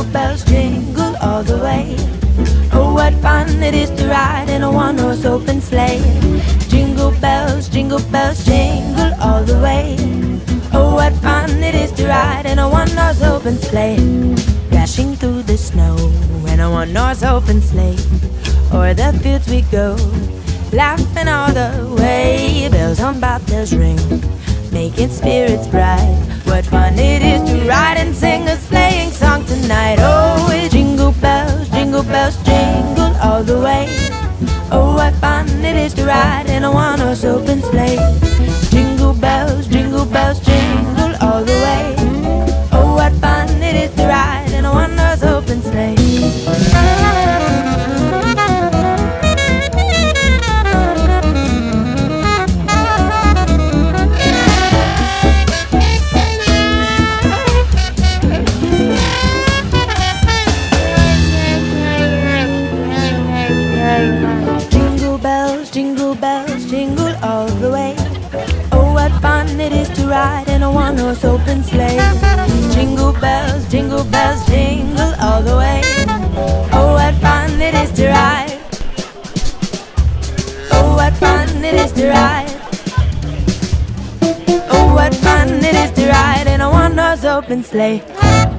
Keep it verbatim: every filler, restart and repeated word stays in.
Jingle bells jingle all the way. Oh, what fun it is to ride in a one-horse open sleigh. Jingle bells, jingle bells jingle all the way. Oh, what fun it is to ride in a one-horse open sleigh. Dashing through the snow in a one-horse open sleigh. O'er the fields we go, laughing all the way. Bells on bobtails ring, making spirits bright. What fun it is to ride and sing a sleighing song tonight. Oh, it's jingle bells, jingle bells jingle all the way. Oh, what fun it is to ride in a one-horse open sleigh. Jingle bells, jingle bells jingle all the way. Oh, what fun it is to ride in a one-horse open sleigh. Jingle bells, jingle bells, jingle all the way. Oh, what fun it is to ride in a one-horse open sleigh. Jingle bells, jingle bells, jingle all the way. Oh, what fun it is to ride. Oh, what fun it is to ride. Oh, what fun it is to ride in a one-horse open sleigh.